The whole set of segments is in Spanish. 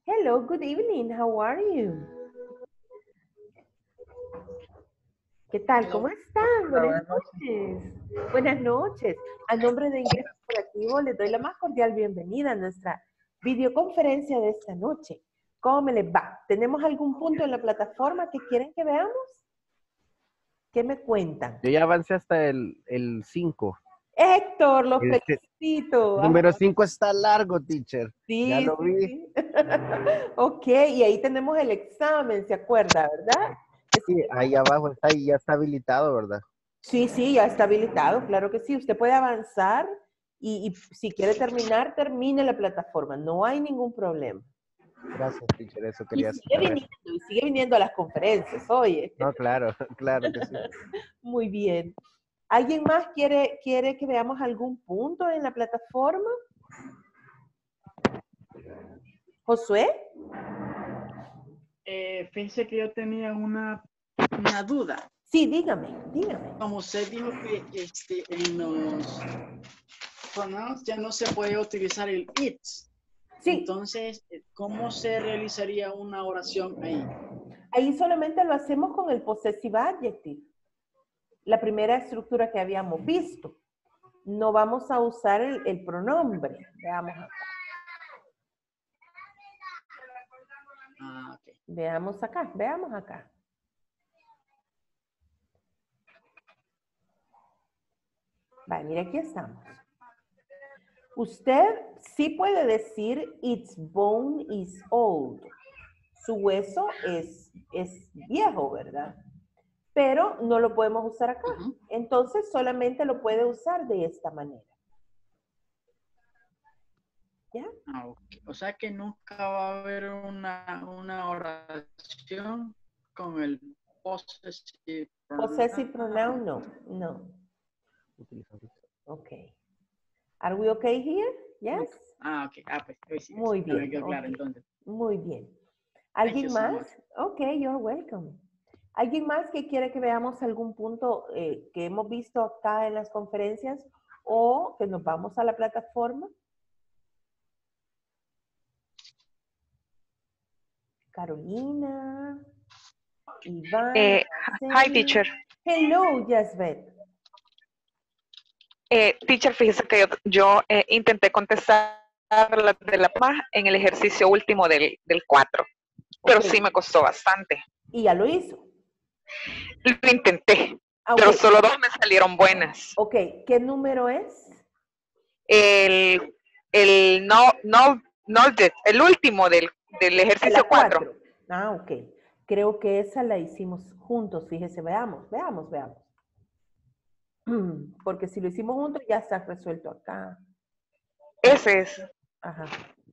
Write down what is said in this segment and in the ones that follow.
Hello, good evening. How are you? ¿Qué tal? ¿Cómo están? Buenas noches. Buenas noches. A nombre de Ingreso Corporativo les doy la más cordial bienvenida a nuestra videoconferencia de esta noche. ¿Cómo me les va? ¿Tenemos algún punto en la plataforma que quieren que veamos? ¿Qué me cuentan? Yo ya avancé hasta el 5. Héctor, los felicito. Número 5 está largo, teacher. Sí, Ya lo vi. sí. Ok, y ahí tenemos el examen, ¿se acuerda, verdad? Sí, ahí abajo está y ya está habilitado, ¿verdad? Sí, sí, ya está habilitado, claro que sí. Usted puede avanzar y si quiere terminar, termine la plataforma. No hay ningún problema. Gracias, teacher, eso Y quería sigue saber. viniendo a las conferencias, oye. No, claro, claro que sí. Muy bien. ¿Alguien más quiere que veamos algún punto en la plataforma? ¿Josué? Fíjese que yo tenía una duda. Sí, dígame. Como usted dijo que en los pronouns ya no se puede utilizar el it's. Sí. Entonces, ¿cómo se realizaría una oración ahí? Ahí solamente lo hacemos con el possessive adjective. La primera estructura que habíamos visto. No vamos a usar el pronombre. Veamos acá. Okay. Veamos acá. Vale, mire, aquí estamos. Usted sí puede decir its bone is old. Su hueso es viejo, ¿verdad? Pero no lo podemos usar acá. Entonces solamente lo puede usar de esta manera. ¿Ya? Okay. O sea que nunca va a haber una oración con el possessive pronoun. Possessive pronoun, no. Okay. Are we okay here? Yes? Okay. Pues sí. Muy bien. Me quedó claro, Okay. entonces. Muy bien. ¿Alguien más? Ok, you're welcome. ¿Alguien más que quiere que veamos algún punto que hemos visto acá en las conferencias o que nos vamos a la plataforma? Carolina, Iván. Hi, teacher. Hello, Yasbet. Teacher, fíjese que yo intenté contestar la de la PAMA en el ejercicio último del 4, pero sí me costó bastante. ¿Y ya lo hizo? Lo intenté, pero solo 2 me salieron buenas. Ok, ¿qué número es? El último del ejercicio 4. Ah, ok. Creo que esa la hicimos juntos, fíjese, veamos. Porque si lo hicimos juntos ya está resuelto acá. Ese es. Ajá.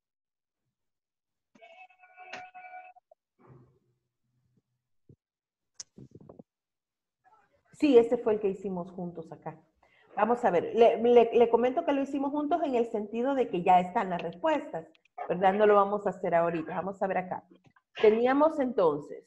Sí, ese fue el que hicimos juntos acá. Vamos a ver, le comento que lo hicimos juntos en el sentido de que ya están las respuestas, ¿verdad? No lo vamos a hacer ahorita. Vamos a ver acá. Teníamos entonces,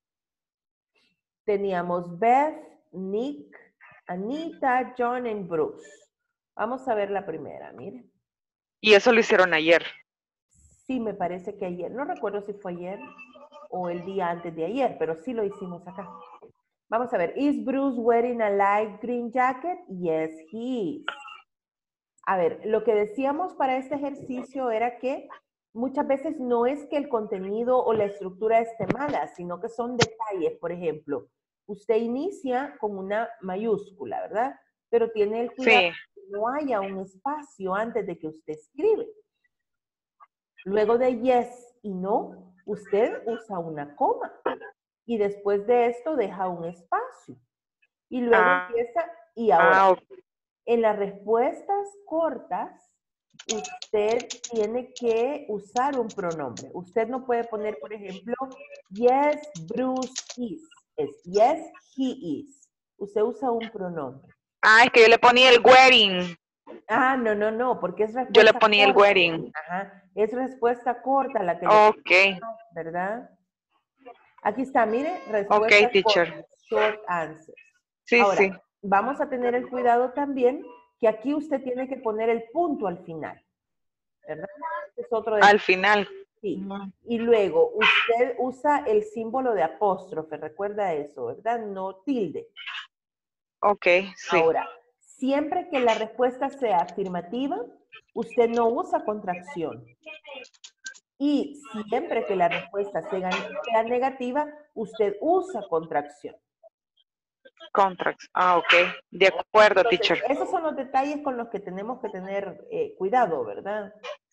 Beth, Nick, Anita, John y Bruce. Vamos a ver la primera, miren. Y eso lo hicieron ayer. Sí, me parece que ayer. No recuerdo si fue ayer o el día antes de ayer, pero sí lo hicimos acá. Vamos a ver. ¿Is Bruce wearing a light green jacket? Yes, he is. A ver, lo que decíamos para este ejercicio era que muchas veces no es que el contenido o la estructura esté mala, sino que son detalles. Por ejemplo, usted inicia con una mayúscula, ¿verdad? Pero tiene el cuidado de que no haya un espacio antes de que usted escribe. Luego de yes y no, usted usa una coma. Y después de esto deja un espacio. Y luego empieza, y ahora, en las respuestas cortas, usted tiene que usar un pronombre. Usted no puede poner, por ejemplo, yes, Bruce is. Es yes, he is. Usted usa un pronombre. Es que yo le ponía el wearing. No, porque es respuesta corta. Yo le ponía corta. el wearing. Ajá, es respuesta corta la que le pongo, ¿verdad? Aquí está, mire, respuesta corta, short answers. Sí, ahora, vamos a tener el cuidado también que aquí usted tiene que poner el punto al final, ¿verdad? Es otro al final. Sí. Y luego usted usa el símbolo de apóstrofe, recuerda eso, ¿verdad? No tilde. Ok, sí. Ahora, siempre que la respuesta sea afirmativa, usted no usa contracción. Y siempre que la respuesta sea negativa, usted usa contracción. Contracts. Ah, ok. De acuerdo, Entonces, teacher. esos son los detalles con los que tenemos que tener cuidado, ¿verdad?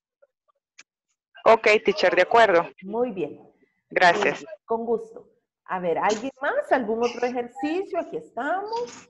Ok, teacher, de acuerdo. Muy bien. Gracias. Muy bien, con gusto. A ver, ¿alguien más? ¿Algún otro ejercicio? Aquí estamos.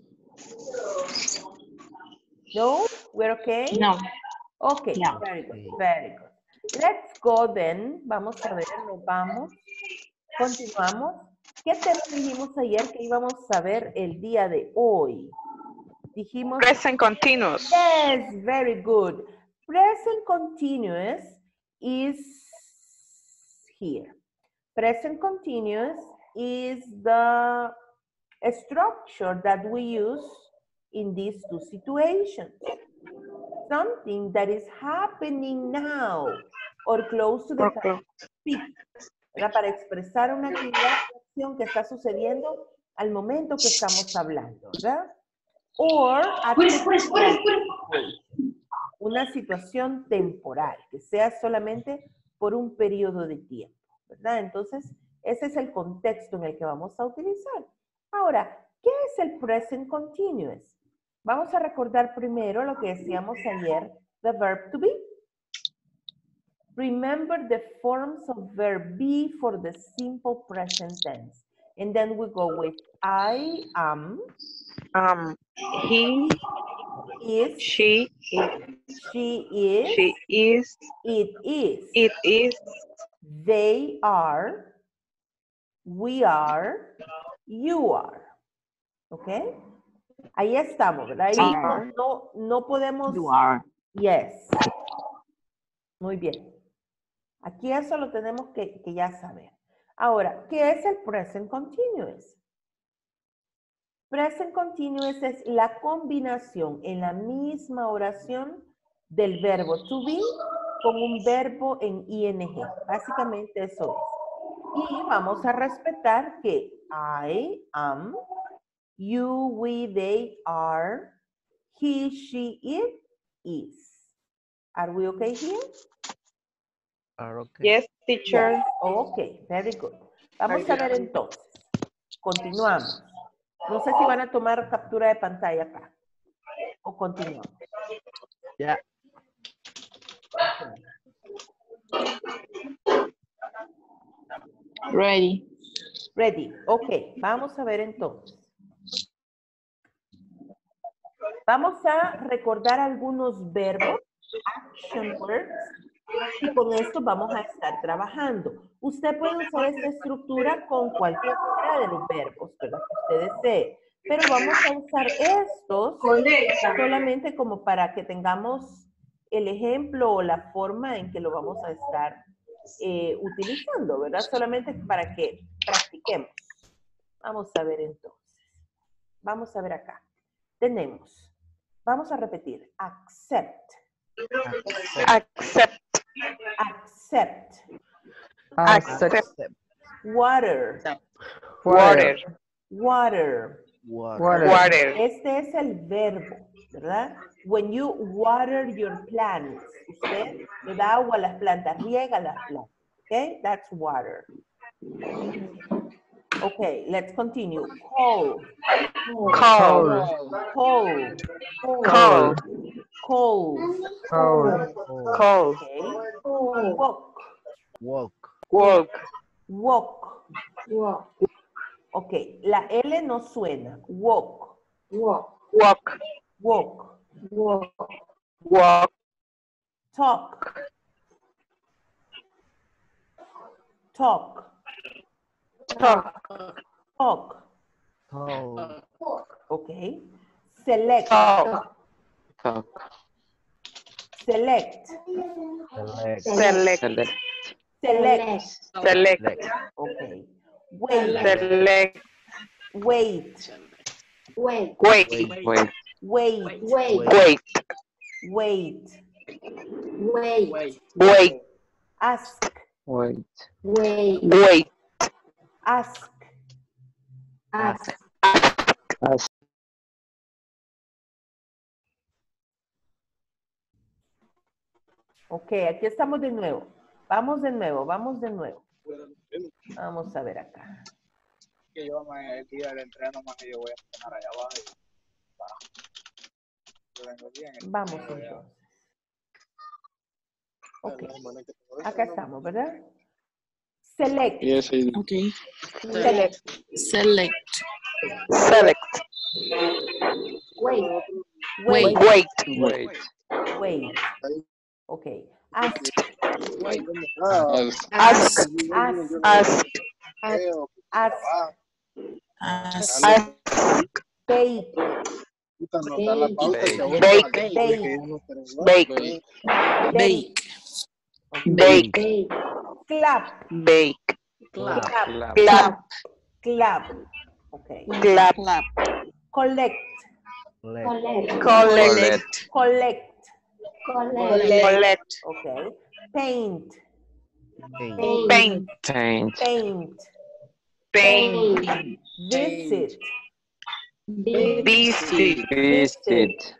No? We're okay? No. Okay, No. very good, very good. Let's go then. Vamos a ver, nos vamos. Continuamos. ¿Qué tema dijimos ayer que íbamos a ver el día de hoy? Dijimos... Present continuous. Yes, very good. Present continuous is here. Present continuous is the structure that we use in these two situations. Something that is happening now or close to the time to speak. Para expresar una actividad o acción que está sucediendo al momento que estamos hablando, ¿verdad? Or una situación temporal, que sea solamente por un periodo de tiempo, ¿verdad? Entonces, ese es el contexto en el que vamos a utilizar. Ahora, ¿qué es el present continuous? Vamos a recordar primero lo que decíamos ayer, the verb to be. Remember the forms of verb be for the simple present tense. And then we go with I am. He Is. She is. She is. It is. It is. They are. We are. You are. ¿Ok? Ahí estamos, ¿verdad? Ahí no podemos... You are. Yes. Muy bien. Aquí eso lo tenemos que ya saber. Ahora, ¿qué es el present continuous? Present continuous es la combinación en la misma oración del verbo to be con un verbo en ing. Básicamente eso es. Y vamos a respetar que I am, you, we, they are, he, she, it is. Are we okay here? Okay. Yes, teacher. Yes. Okay, very good. Vamos a ver entonces. Continuamos. No sé si van a tomar captura de pantalla acá. O continuamos. Ya. Ready. Ready. Ok, vamos a ver entonces. Vamos a recordar algunos verbos, action words, y con esto vamos a estar trabajando. Usted puede usar esta estructura con cualquiera de los verbos, ¿verdad? Que usted desee. Pero vamos a usar estos solamente como para que tengamos el ejemplo o la forma en que lo vamos a estar utilizando, ¿verdad? Solamente para que practiquemos. Vamos a ver entonces. Vamos a ver acá. Tenemos, vamos a repetir, accept. Accept. Accept. Accept. Water. Water. Water. Water. Este es el verbo, ¿verdad? When you water your plants. Usted le da agua a las plantas, riega las plantas. Okay, that's water. Okay, let's continue. Cold. Cold. Cold. Cold. Cold. Cold. Okay. Walk. Walk. Walk. Walk. Ok, la L no suena. Walk. Walk. Walk. Walk. Talk. Talk. Talk. Talk. Talk. Ok. Select. Talk. Select. Select. Select. Select. Ok. Wait. Select. Wait. Wait. Wait. Wait. Wait. Wait. Ask. Wait. Wait. Ask. Ask. Ask. Ok, aquí estamos de nuevo. Vamos de nuevo, vamos de nuevo. Vamos a ver acá. Que yo el día del entreno más que yo voy a entrenar allá abajo. Yo vengo bien. Vamos entonces. Ok. Acá estamos, ¿verdad? Select. Yes, I do. Okay. Select. Select. Select. Wait. Wait. Wait. Wait. Ok. Ask. Ask. Ask. Ask. Ask. Ask. Ask. Bake. Bake. Bake. Bake. Bake. Bake. Clap. Bake. Clap. Clap. Clap. Clap. Ok. Clap. Clap. Collect. Collect. Collect. Collect. Collect. Ok. Paint. Paint. Paint. Paint. Paint. Paint. Visit. Visit. Visit.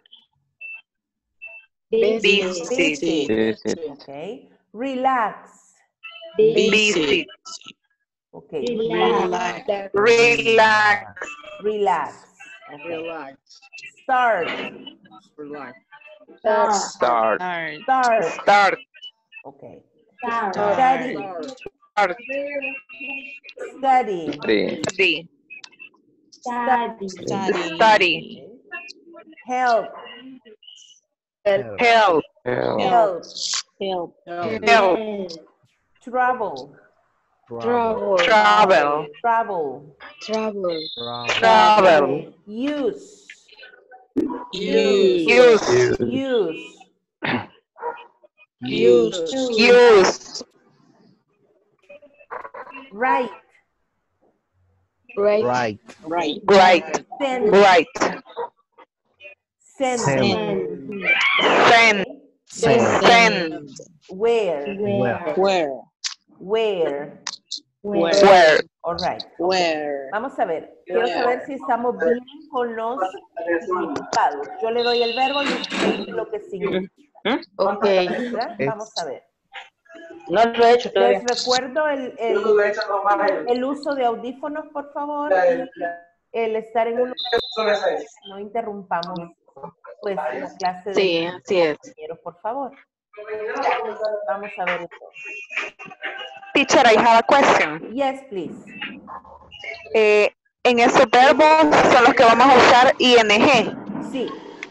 Visit. Visit. Ok. Relax. Visit. Ok. Relax. Relax. Relax. Ok. Relax. Start. Relax. Start. Start. Start. Start. Ok. Start. Study. Start. Study. Three. Study. Study. Study. Help. Help. Help. Help. Help. Help. Help. Travel. Travel. Travel. Travel. Travel. Travel. Use. Use. Use. Use. Use. Use. Write. Right. Right. Right. Send. Right. Send. Send. Send. Send. Send. Where. Where. Where. Where. Where. All right. Where. Vamos a ver. Quiero saber si estamos bien con los significados. Yo le doy el verbo y usted me dice lo que significa. Ok. ¿Verdad? Es- Vamos a ver. No lo he hecho todavía. Les recuerdo el uso de audífonos, por favor. El estar en un lugar, no interrumpamos pues la clase de Sí, así es. compañeros, por favor. Vamos a ver esto. Teacher, I have a question. Yes, please. En esos verbos son los que vamos a usar ing. Sí.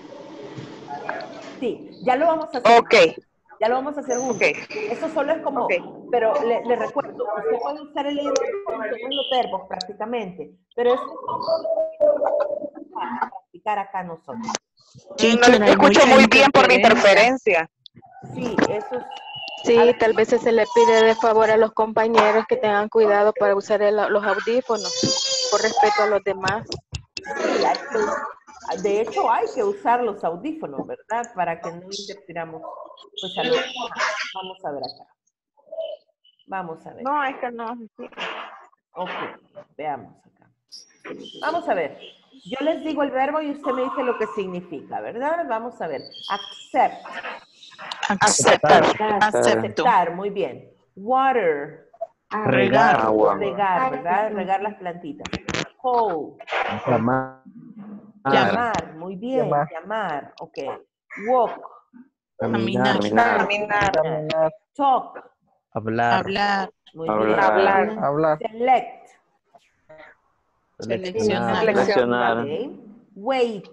Sí, ya lo vamos a hacer. Ok. Ya lo vamos a hacer juntos. Ok. Eso solo es como, Ok. pero le recuerdo, usted puede usar el ing en todos los verbos prácticamente, pero eso es para practicar acá nosotros. No le escucho muy bien por la interferencia. Sí, eso es. Sí, tal vez se le pide de favor a los compañeros que tengan cuidado para usar los audífonos por respeto a los demás. Sí, de hecho hay que usar los audífonos, ¿verdad? Para que no interfiramos pues a los demás. Vamos a ver acá. Vamos a ver. No, es que no. Ok, veamos acá. Vamos a ver. Yo les digo el verbo y usted me dice lo que significa, ¿verdad? Vamos a ver. Accept. Aceptar. Aceptar, muy bien. Water. Regar. Agua. Regar, ¿verdad? Regar las plantitas. Call. Llamar. Llamar, muy bien. Llamar, ok. Walk. Caminar. Caminar. Talk. Hablar. Hablar. Muy bien. Hablar. Hablar. Select. Seleccionar. Seleccionar. Ok. Wait.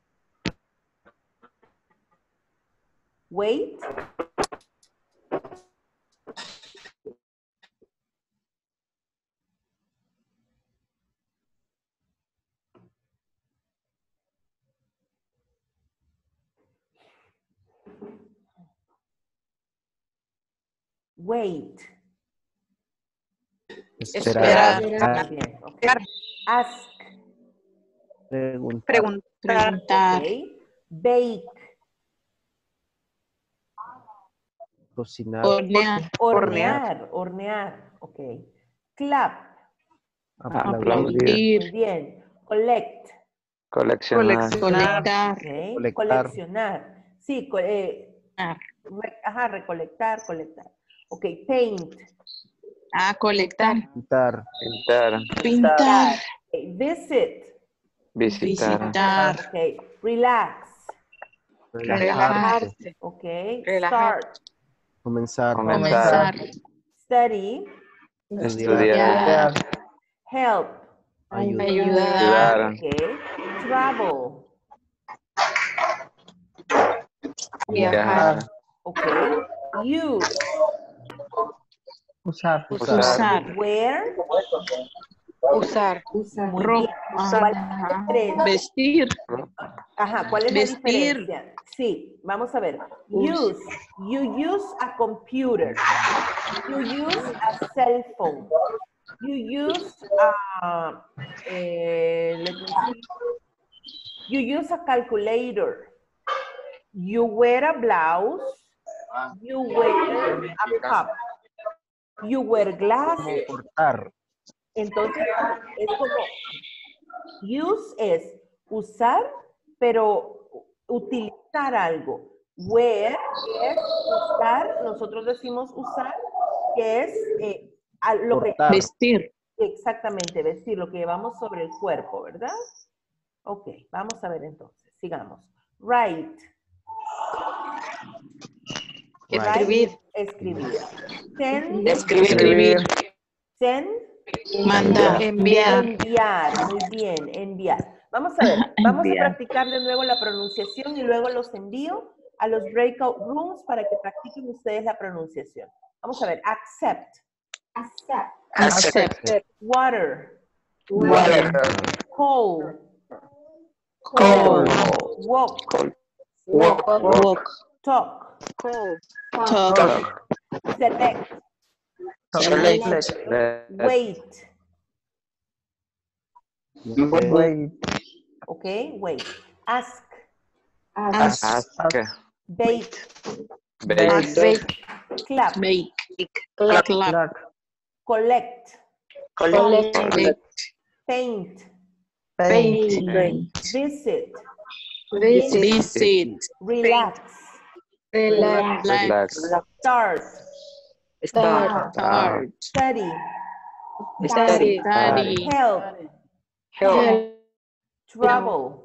Wait. Wait. Esperar. Esperar. Muy bien. Ok. Ask. Preguntar. Preguntar. Ok. Bake. Cocinar. Hornear. Hornear. Ok. Clap. Aplaudir. Muy bien. Collect. Coleccionar. Colectar. Ok. Colectar. Coleccionar. Sí, recolectar. Ok. Paint. Colectar. Pintar. Pintar. Pintar. Ok, visit. Visitar. Visitar. Ok. Relax. Relajarse. Ok. Relajar. Start. Comenzar. Comenzar. Study. Estudiar. Help. Ayudar. Ayudar. Ok. Travel. Viajar. Ok. Use. Usar. Usar. Wear. Usar. Muy Ropa. bien. ¿Cuál es la diferencia? Vestir. Ajá, ¿cuál es Vestir. la diferencia? Sí, vamos a ver. Use. You use a computer. You use a cell phone. You use a, let me see. You use a calculator. You wear a blouse. You wear a cup. You wear glasses. Portar. Entonces, es como, use es usar, pero utilizar algo. Wear es usar, nosotros decimos usar, que es lo que... Portar. Vestir. Exactamente, vestir, lo que llevamos sobre el cuerpo, ¿verdad? Ok, vamos a ver entonces, sigamos. Write. Escribir. Escribir. Send. Escribir. Send. Mandar. Enviar. Enviar, muy bien, enviar. Vamos a ver, vamos a Enviar. practicar de nuevo la pronunciación y luego los envío a los breakout rooms para que practiquen ustedes la pronunciación. Vamos a ver, accept, Accept. water, cold, Cold. walk, Walk. talk, Talk. select, wait, okay, wait, ask, Ask. bake, Bake. clap, Make. Clap. collect, Collect. paint, visit, Visit. relax, Relax. start, Start. study, Study. help, trouble,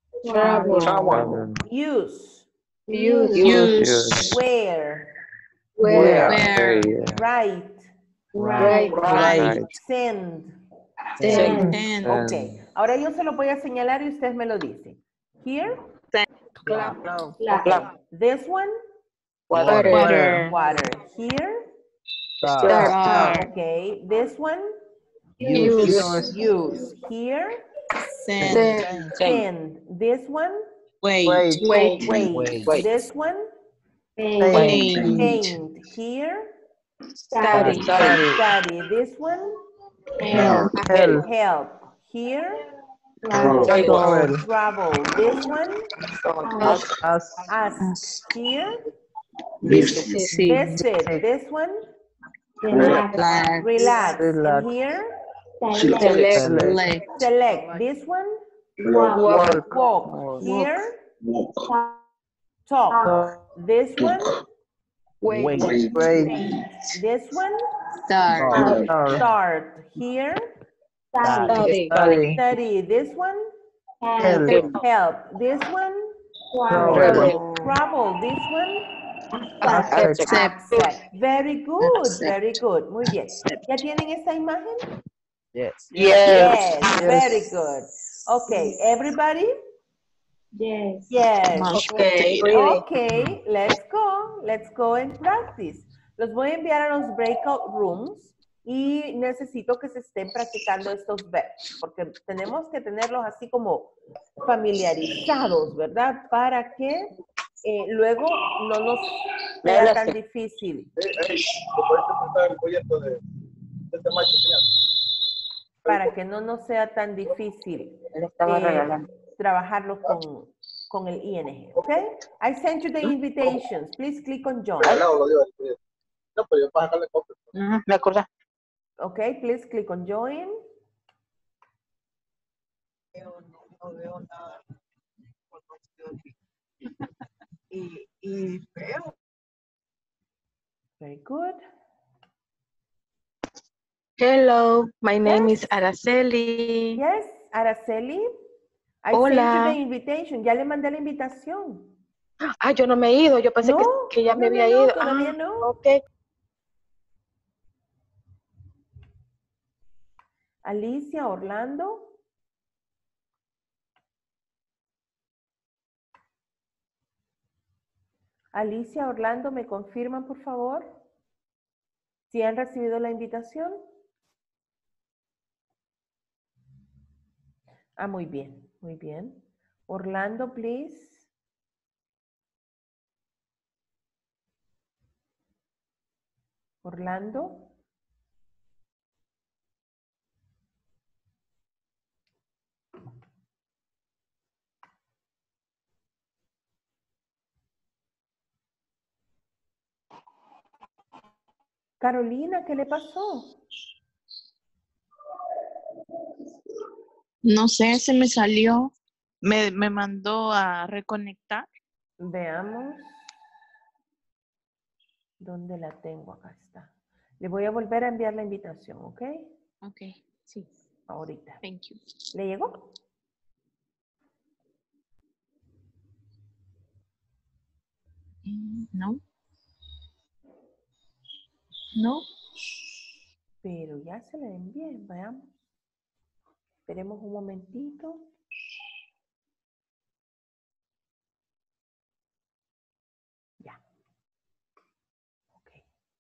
use, Use. wear, Wear. write, Right. send. Send. Ok, ahora yo se lo voy a señalar y ustedes me lo dicen. Here, this one, Water. water. Here, Start. okay, this one, Use. use. Here, Send. send. This one, Wait. wait. This one, Paint. paint. Here, Study. study. This one, Help. help. Here, Travel. travel. This one, ask. Here, Visit. visit. This one, Relax. relax. And here, Select. select. This one, walk. Here, talk. This one, Wait. this one, Start. start. Here, Study. study. This one, help. This one, trouble. This one, Accept. accept. Very good, Accept. very good. Muy bien. ¿Ya tienen esta imagen? Yes. Yes, very good. Okay, everybody? Yes. Okay. Okay, let's go and practice. Los voy a enviar a los breakout rooms y necesito que se estén practicando estos verbos, porque tenemos que tenerlos así como familiarizados, ¿verdad? Para que luego no nos sea tan difícil. Para que no nos sea tan difícil trabajarlo con el ing, ¿ok? I sent you the invitations. Please click on join. No, pero yo para sacarle copia. Me acordé. Ok, please click on join. No veo nada. Y veo. Very good. Hello, my name Yes. is Araceli. Yes, Araceli. I sent you Hola. the invitation. Ya le mandé la invitación. Ah, yo no me he ido. Yo pensé No, que ya me todavía había no, ido. todavía Ah, no. ok. Alicia, Orlando. Alicia, Orlando, ¿me confirman, por favor? Si han recibido la invitación. Ah, muy bien, muy bien. Orlando, please. Orlando. Carolina, ¿qué le pasó? No sé, se me salió. Me mandó a reconectar. Veamos. ¿Dónde la tengo? Acá está. Le voy a volver a enviar la invitación, ¿ok? Ok, sí. Ahorita. Thank you. ¿Le llegó? No. No. Pero ya se la envié, veamos. Esperemos un momentito. Ya. Ok.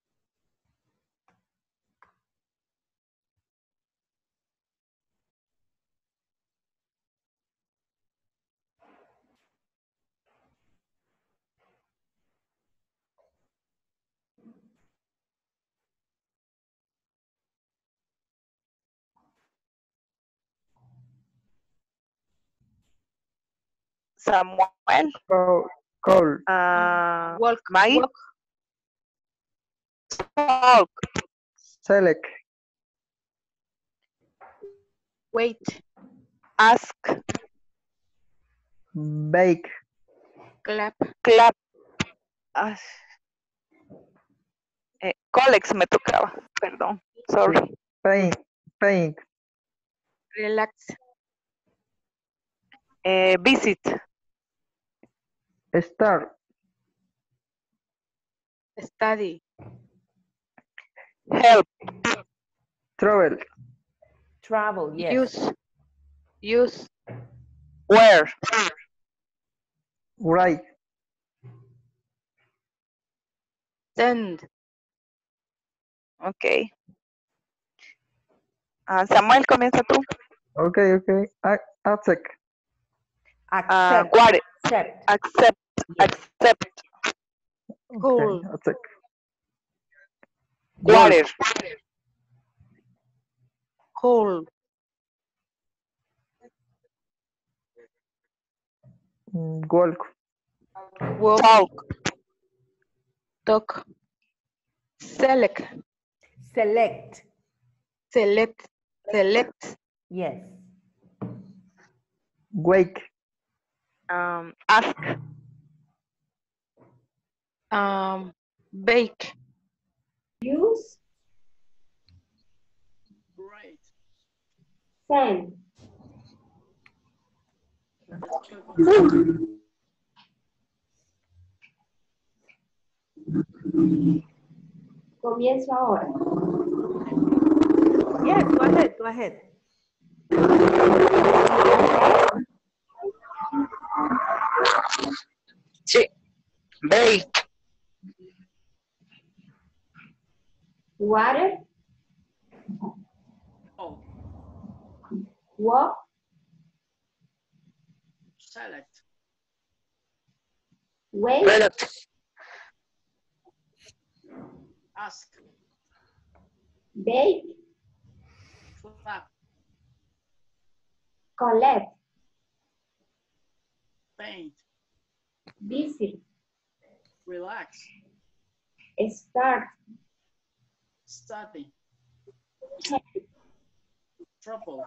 Samuel. Call. Walk, Mike. walk. Talk. Select. Wait. Ask. Bake. Clap. Clap. Colex me tocaba. Perdón. Sorry. Paint. Paint. Relax. Visit. Start. Study. Help. Travel. Travel, yes. Use. Use. Where. Write. Send. Ok. Samuel, comienza tú. Okay, okay. Accept. Accept. What? Accept. Accept. Yes. Accept. Cool. Okay, accept. Water. Cool. Walk. Walk. Talk. Talk. Select. Select. Select. Select. Yes. Wake. Ask. Bake. Use. Right. Send. Comienzo ahora. Yes, go ahead, go ahead. Sí. Bake. Water. Oh, Walk. select. Wait. Product. Ask. Bake. Flap. Collect. paint, visit, relax, start, study, help, trouble,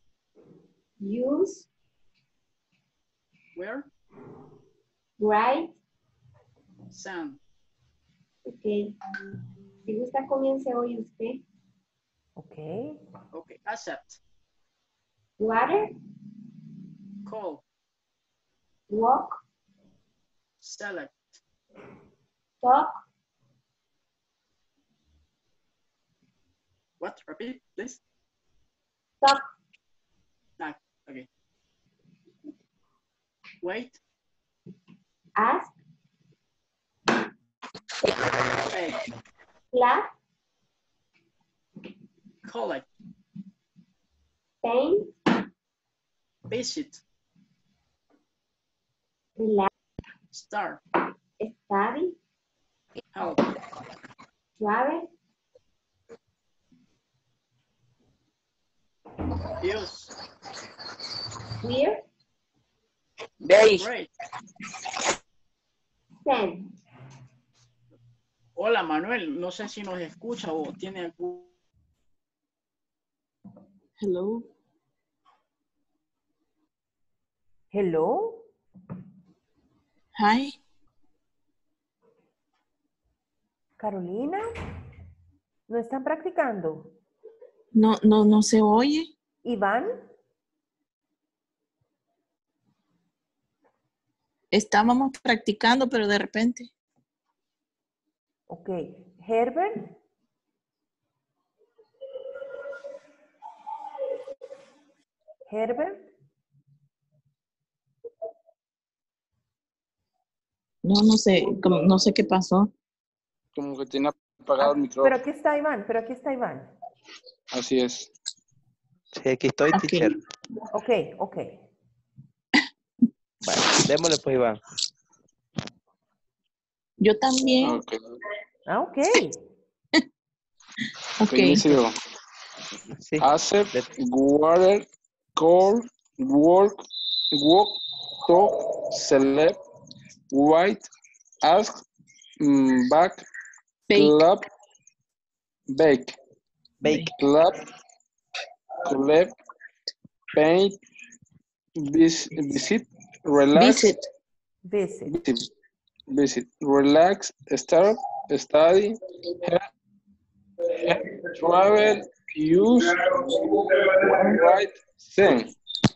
use, where, write. send. Ok. Si gusta, comience hoy usted. Ok. Okay, accept, Water, call, walk, select, talk, what? Repeat, please. talk, Ah, okay. Wait, ask, beg, clap, collect, paint, visit, relax, start, study, help, travel, use, wear, break. send. Hola Manuel, no sé si nos escucha o tiene algún... Hello. Hello. Hi. Carolina. ¿No están practicando? No se oye. Iván. Estábamos practicando, pero de repente. Ok. Herbert. Herbert. No sé, no sé qué pasó. Como que tiene apagado el Pero micrófono. aquí está Iván, pero aquí está Iván. Así es. Sí, aquí estoy, Ok. teacher. Ok. Vale, démosle pues, Iván. Yo también. Ok. Ah, ok. Ok. Inicio yo. Sí. Accept, water, call, work, walk, talk, select, write, ask, back, Bake. clap, bake, Bake. clap, collect, paint, visit, relax, Visit. relax, start, study, help, travel, use, write, send.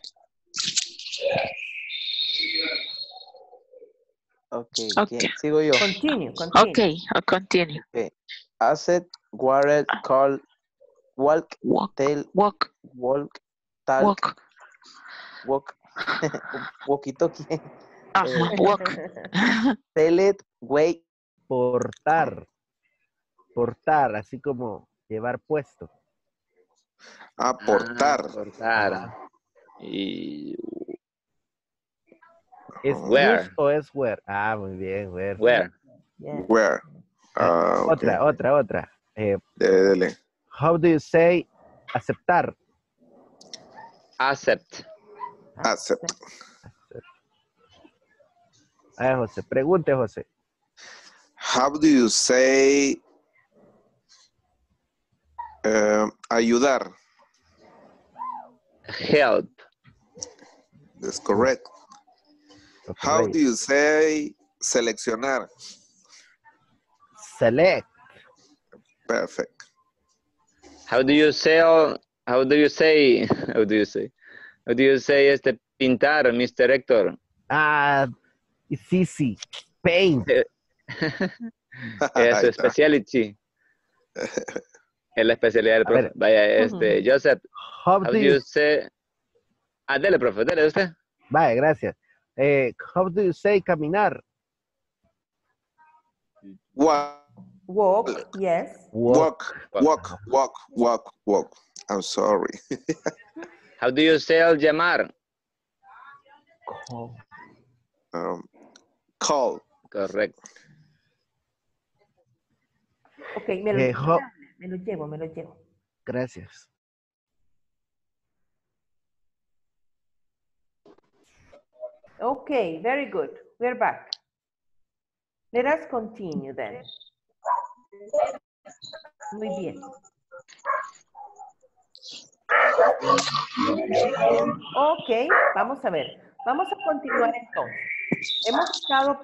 Ok, Ok. sigo yo. Continue. Ok, I'll continue. Okay. Accept, water, call, walk, tail, Walk. walk, talk, Walk. walk, walkie-talkie, Ajá, walk. tell it, wait. Portar. Portar, así como llevar puesto. Aportar. Portar. Y ¿Es Where. use o es where? Ah, muy bien, where. where. Yeah. Where. Ok. Otra. Dele. How do you say aceptar? Accept. Accept. A ver, José, pregunte, José. How do you say ayudar? Help. That's correct. How do you say seleccionar? Select. Perfect. How do you say pintar, Mr. Héctor? It's easy. Paint. Es su specialty. Es la especialidad del profe. Vaya, Joseph. How do you say? Dele, profe, dele usted. Vaya, gracias. How do you say caminar? Walk, yes. Walk. I'm sorry. How do you say llamar? Call. Correcto. Ok, me lo llevo. Gracias. Okay, very good. We're back. Let us continue then. Muy bien. Ok, vamos a ver. Vamos a continuar entonces. Hemos estado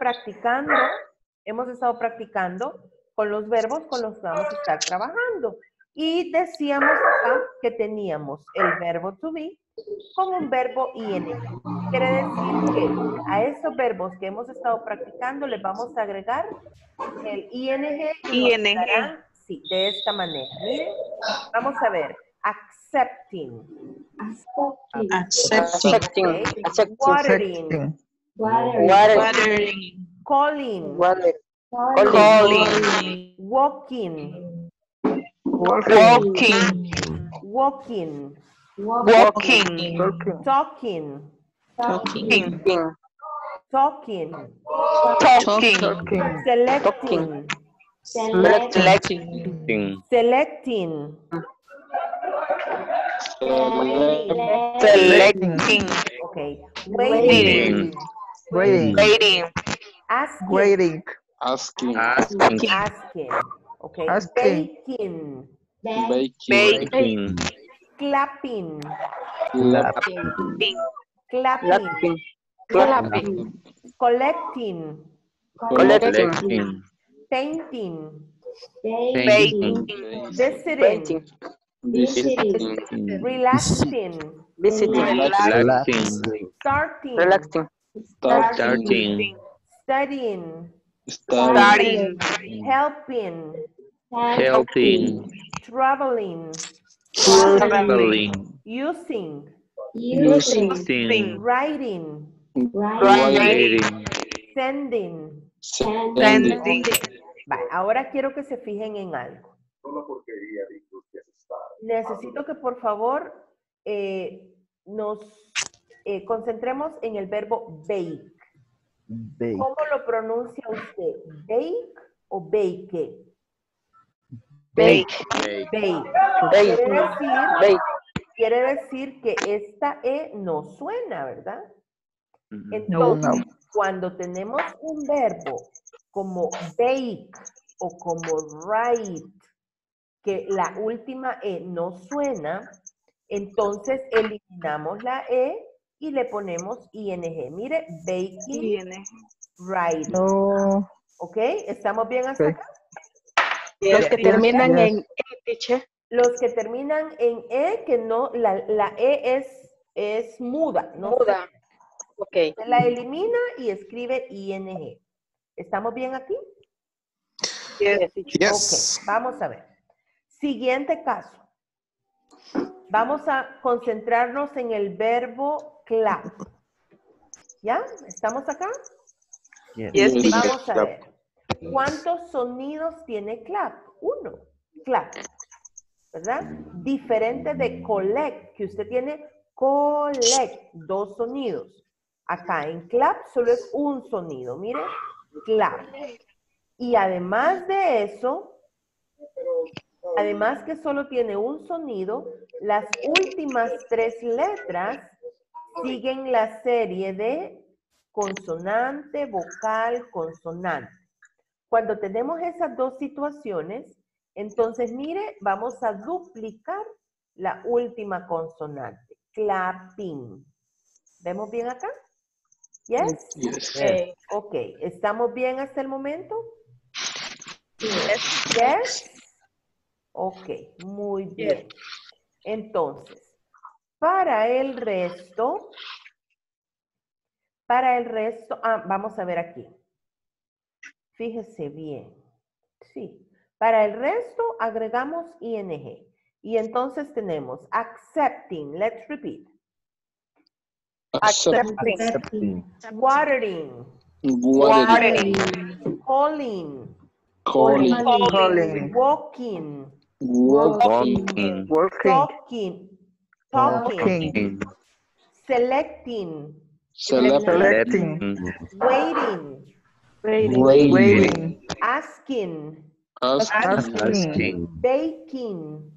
practicando con los verbos con los que vamos a estar trabajando. Y decíamos acá que teníamos el verbo to be con un verbo ing. Quiere decir que a esos verbos que hemos estado practicando les vamos a agregar el ing y nos quedarán, sí, de esta manera. Miren, vamos a ver. Accepting. Accepting. Okay. Watering. Watering. Calling. Calling. Walking. Walking. Walking. Walking. Talking. Talking. Talking. Talking. Selecting. Selecting. Selecting. Selecting. Okay. Waiting. Waiting. Asking. Waiting. Asking. Asking. Okay. Asking. Baking. Baking. Clapping. Clapping. Clapping. Clapping. Collecting. Collecting. Painting. Baking. Visiting. Visiting. Relaxing. Relaxing. Starting. Starting. Studying. Starting. Helping. Traveling. Using. Writing. Sending. Vale, ahora quiero que se fijen en algo. Necesito que por favor nos concentremos en el verbo bake. Bake. ¿Cómo lo pronuncia usted? ¿Bake o bake? Bake. Bake. Quiere decir que esta E no suena, ¿verdad? Entonces, cuando tenemos un verbo como bake o como write, que la última E no suena, entonces eliminamos la E y le ponemos ing. Mire, baking, writing. No. ¿Ok? ¿Estamos bien hasta acá? Los que terminan en E, teacher. Los que terminan en E, que no, la E es muda. ¿no? Muda. Ok. Se la elimina y escribe ing. ¿Estamos bien aquí? Yes. Ok, vamos a ver. Siguiente caso. Vamos a concentrarnos en el verbo clap. ¿Ya? ¿Estamos acá? Yes. Vamos a ver. ¿Cuántos sonidos tiene clap? Uno. Clap. ¿Verdad? Diferente de collect, que usted tiene collect, dos sonidos. Acá en clap solo es un sonido. Mire, clap. Y además de eso, además que solo tiene un sonido, las últimas tres letras siguen la serie de consonante, vocal, consonante. Cuando tenemos esas dos situaciones, entonces mire, vamos a duplicar la última consonante. Clapping. ¿Vemos bien acá? ¿Yes? Yes. Ok. ¿Estamos bien hasta el momento? Yes. Ok, muy bien. Entonces, para el resto, vamos a ver aquí. Fíjese bien. Sí. Para el resto agregamos ing. Y entonces tenemos accepting. Let's repeat. Accepting. Watering. Calling. Walking. Talking. Selecting. Waiting. Asking. Baking.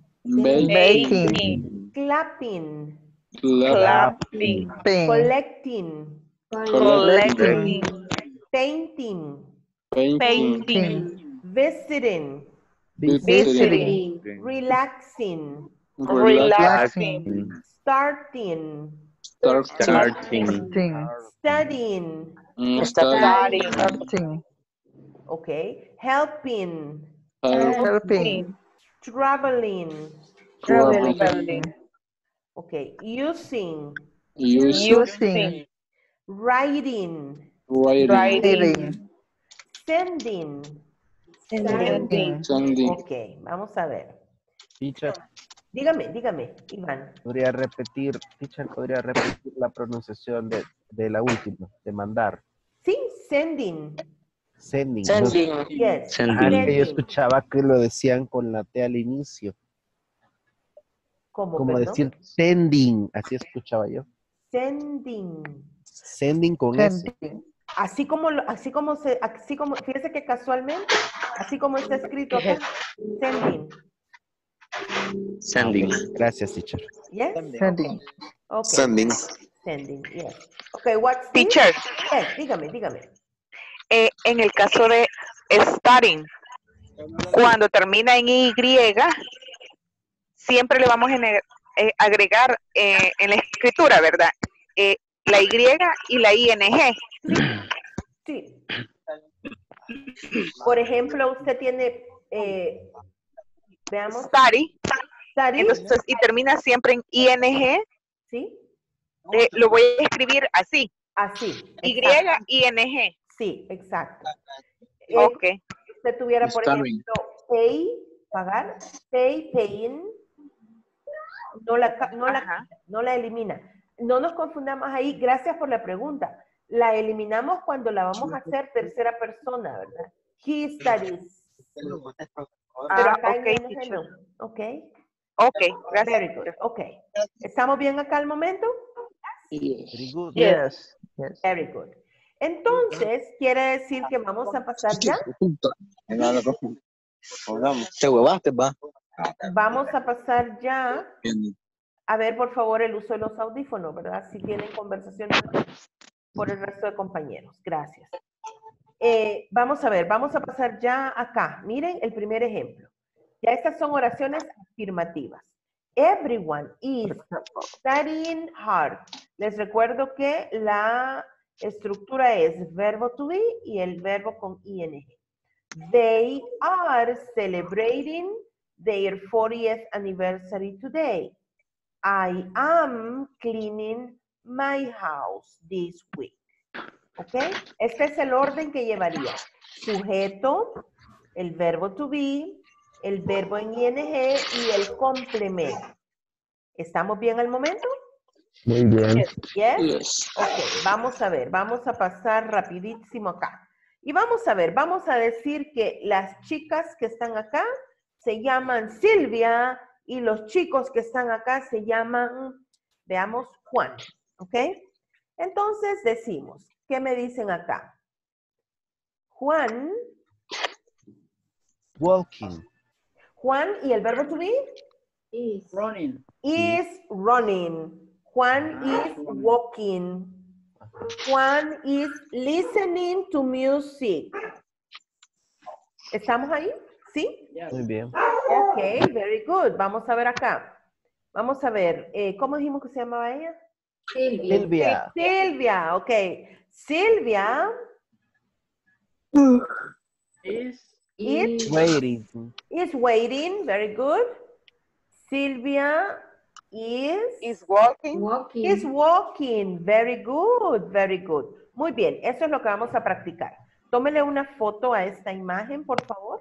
Clapping. Collecting. Collecting. Painting. Painting. Visiting. Visiting. Relaxing. Relaxing. Starting. Starting. Studying. Starting. Okay. Helping. Helping. Traveling. Traveling. Okay. Using. Using. Writing. Writing. Sending. Sending. Ok, vamos a ver. Teacher, Dígame, Iván. podría repetir la pronunciación de la última, de mandar. Sí, sending. Sending. Yes. Ajá, es que yo escuchaba que lo decían con la T al inicio. ¿Cómo, Como perdón? decir sending, así escuchaba yo. Sending. Sending con S. Así como, fíjese que casualmente, así como está escrito acá, sending. Sending. Gracias, teacher. Yes? Sending. Okay. Sending, yes. Okay, what's this? Teacher. Yes, dígame. En el caso de starting, cuando termina en Y, siempre le vamos a agregar en la escritura, ¿verdad? La Y y la ING. Sí. Por ejemplo, usted tiene, veamos. Study. Entonces, y termina siempre en ING. Sí. Lo voy a escribir así. Así. Y-ING. Sí, exacto. Ok. Si usted tuviera, por ejemplo, pay, pagar, paying, no la elimina. No nos confundamos ahí. Gracias por la pregunta. La eliminamos cuando la vamos a hacer tercera persona, ¿verdad? He studies. Pero acá en ING no. Ok. Ok, gracias. Very good. Ok. ¿Estamos bien acá al momento? Very good. Yes. Very good. Entonces, quiere decir que vamos a pasar ya. Te huevaste, va. Vamos a pasar ya a ver, por favor, el uso de los audífonos, ¿verdad? Si tienen conversaciones por el resto de compañeros. Gracias. Vamos a ver, vamos a pasar ya acá. Miren el primer ejemplo. Ya estas son oraciones afirmativas. Everyone is studying hard. Les recuerdo que la estructura es verbo to be y el verbo con ing. They are celebrating their 40th anniversary today. I am cleaning my house this week. ¿Ok? Este es el orden que llevaría. Sujeto, el verbo to be, el verbo en ing y el complemento. ¿Estamos bien al momento? Muy bien. Yes? Ok, vamos a ver, vamos a pasar rapidísimo acá. Y vamos a ver, vamos a decir que las chicas que están acá se llaman Silvia y los chicos que están acá se llaman, veamos, Juan. ¿Ok? Entonces decimos, ¿qué me dicen acá? Juan. Walking. Juan y el verbo to be? Is running. Is running. Juan is walking. Juan is listening to music. ¿Estamos ahí? ¿Sí? Muy bien. Ok, very good. Vamos a ver acá. Vamos a ver. ¿Cómo dijimos que se llamaba ella? Silvia. Silvia, ok. Silvia Is Waiting. is waiting. Very good. Silvia is walking. is walking. Very good, very good. Muy bien, eso es lo que vamos a practicar. Tómele una foto a esta imagen, por favor.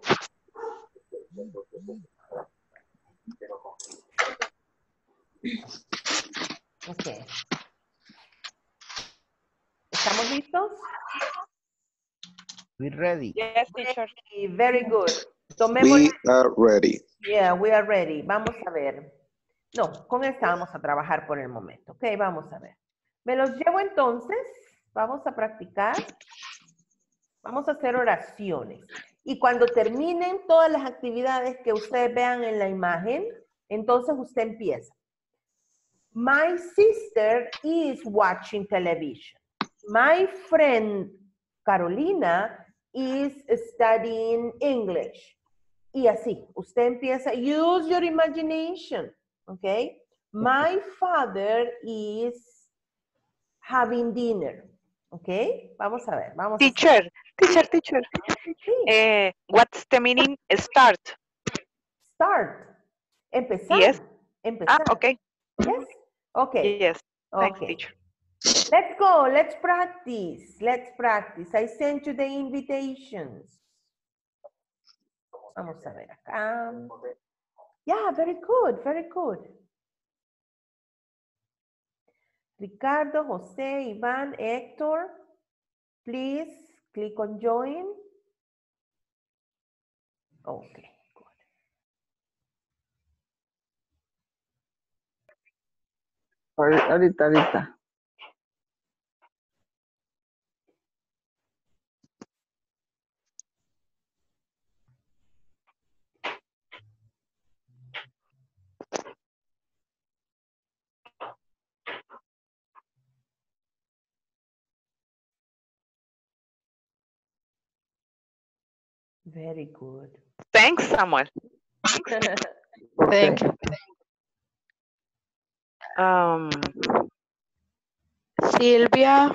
Ok. ¿Estamos listos? We ready. Yes, teacher. Very good. Tomemos. We are ready. Yeah, we are ready. Vamos a ver. No, con esta vamos a trabajar por el momento. Ok, vamos a ver. Me los llevo entonces. Vamos a practicar. Vamos a hacer oraciones. Y cuando terminen todas las actividades que ustedes vean en la imagen, entonces usted empieza. My sister is watching television. My friend Carolina is studying English. Y así, usted empieza, use your imagination, ¿ok? My father is having dinner, ¿ok? Vamos a ver, vamos a Teacher. Sí. What's the meaning? Start. Start. Empezar. Yes. Empezar. Okay. Yes? Okay. Yes. Thanks, Okay. teacher. Let's go. Let's practice. Let's practice. I sent you the invitations. Vamos a ver acá. Yeah, very good. Very good. Ricardo, José, Iván, Héctor, please click on join. Okay. Ahorita. Very good. Thanks, Samuel. Thank you. Silvia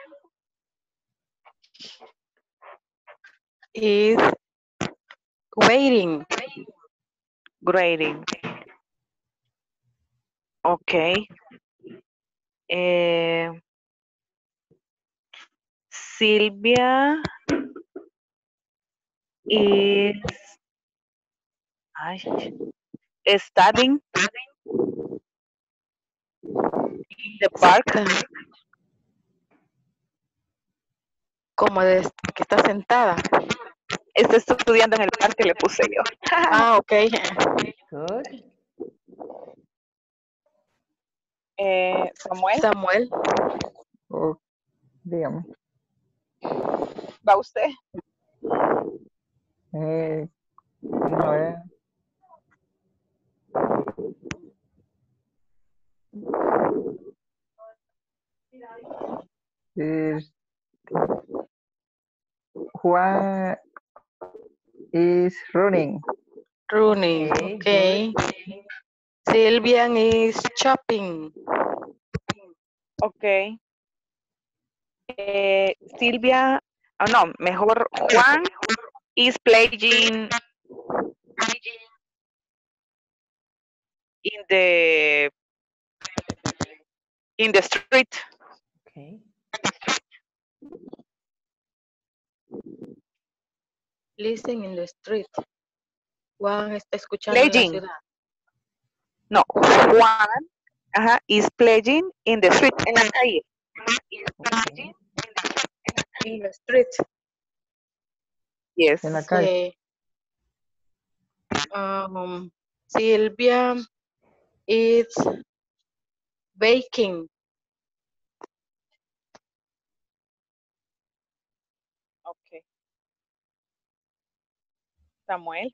is waiting. Grading. Okay. Silvia is studying in the park. Como de que está sentada. Está estudiando en el parque, le puse yo. Ah, ok. Good. Samuel. Oh, dígame. ¿Va usted? Vamos a ver. Juan is running. Running. Okay. Silvia is shopping. Okay. Silvia, no, mejor Juan is playing in the street. Okay. Listen in the street. Juan está escuchando en la Playing. ciudad. No, Juan is playing in the street, en la calle. Okay. In the street. Yes. En la calle. Silvia is baking. Okay. Samuel.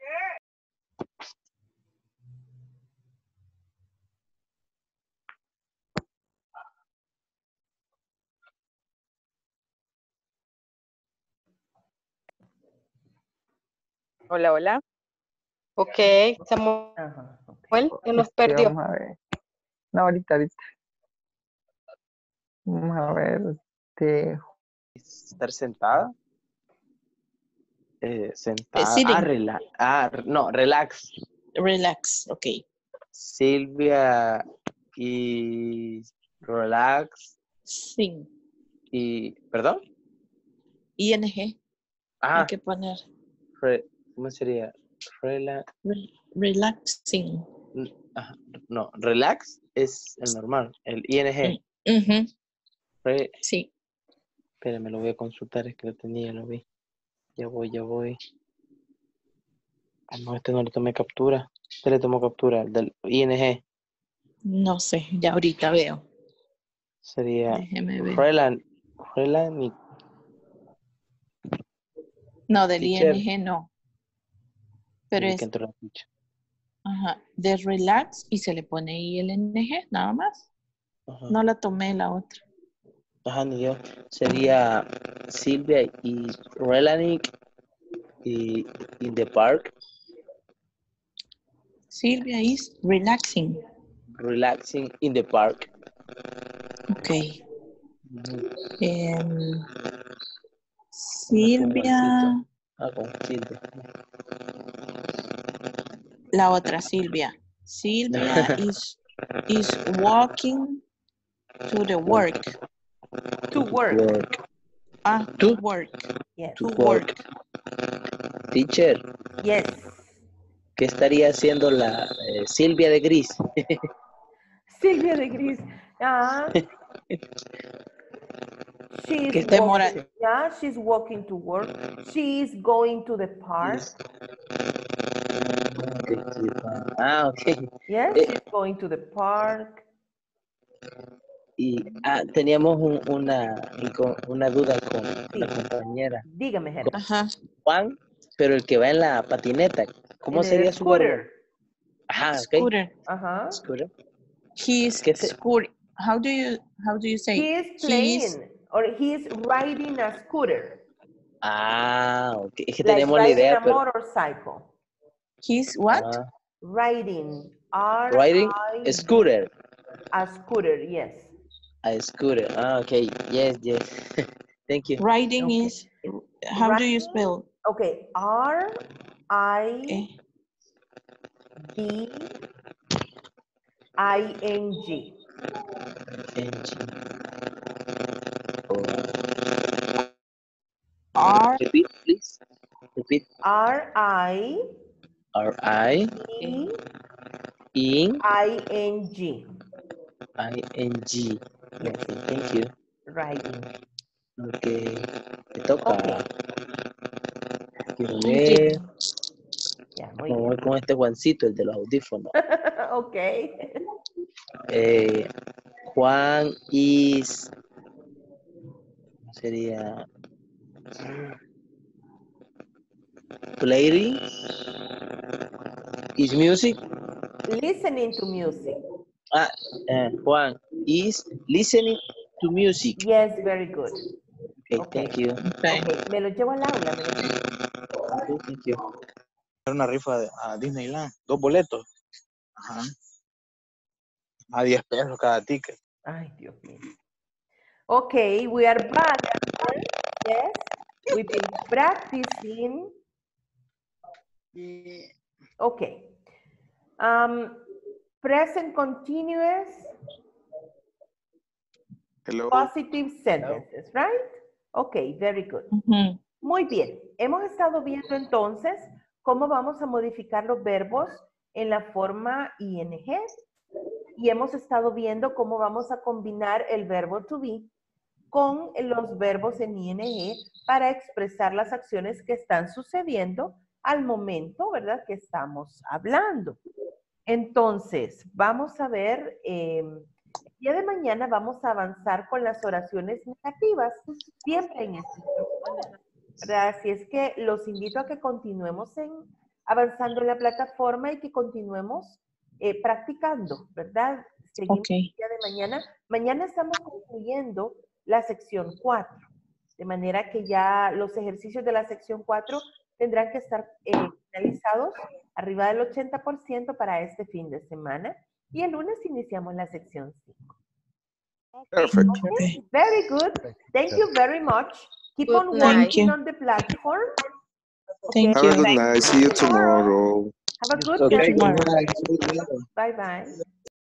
Hola, hola. Ok, Samuel, que nos Sí, perdió. vamos a ver. No, ahorita. Vamos a ver. Estar sentada. Sentada. Relax. Relax, ok. Silvia y relax. Sí. Y, ¿perdón? ING. Hay que poner. ¿Cómo sería? Relaxing. No, relax es el normal, el ING. Sí. Espérame, lo voy a consultar, es que lo tenía, lo vi. Ya voy. Ah, no, no le tomé captura. Este le tomó captura, del ING. No sé, ya ahorita veo. Sería Déjeme ver. Freeland. No, del Teacher. ING no. Pero es... Que de relax y se le pone ING, nada más. Ajá. No la tomé la otra. Ajá, ni yo. Sería Silvia is relaxing in the park. Silvia is relaxing. Relaxing in the park. Okay. Ujú. Silvia, Con Silvia. la otra Silvia. Silvia is walking to the work. To work. To work. Yes. To work. Teacher, Yes. ¿qué estaría haciendo la Silvia de Gris? Silvia de Gris. Ah. She's Que esté walking. Yeah, she's walking to work. She's going to the park. Ah, ok. Yes, she's going to the park. Y teníamos una duda con la compañera. Dígame, Henry. Ajá. Juan, pero el que va en la patineta, ¿cómo En el sería su verbo? scooter. Ajá, Scooter. Ajá. Scooter. He's scooter. How do you say? He is playing or he is riding a scooter. Ah, ok. Es que Like tenemos la riding idea, a pero... motorcycle. He's what? Riding. Riding a scooter. A scooter, yes. A scooter. Ah, okay. Yes. Thank you. Riding is, how do you spell? Okay, R-I-D-I-N-G. Repeat, please. Repeat. R-I-I-N-G. I-N-G. Okay, thank you. Riding. Okay. Me toca. Okay. Quiero ver. Ya, muy Vamos a bien. ver con este Juancito, el de los audífonos. Ok. Juan is... ¿Cómo sería? Playing is music. Listening to music. Juan is listening to music. Yes, very good. Okay, thank you. Okay. Me lo llevo al aula. Okay, thank you. Una rifa a Disneyland, 2 boletos. Ajá. A 10 pesos cada ticket. Ay, Dios mío. Okay, we are back. Yes, we've been practicing. Okay. Present continuous. Hello. Positive sentences, right? Okay, very good. Muy bien. Hemos estado viendo entonces cómo vamos a modificar los verbos en la forma ing y hemos estado viendo cómo vamos a combinar el verbo to be con los verbos en ing para expresar las acciones que están sucediendo al momento, ¿verdad? Que estamos hablando. Entonces, vamos a ver, el día de mañana vamos a avanzar con las oraciones negativas, siempre en este grupo, ¿verdad? Así es que los invito a que continuemos avanzando en la plataforma y que continuemos practicando, ¿verdad? Seguimos el día de mañana. Mañana estamos concluyendo la sección 4, de manera que ya los ejercicios de la sección 4 tendrán que estar finalizados arriba del 80% para este fin de semana. Y el lunes iniciamos la sección 5. Perfect. Okay. Very good. Thank you very much. Keep on working on the platform. Okay. Have a good night. See you tomorrow. Have a good Okay. night. Bye-bye.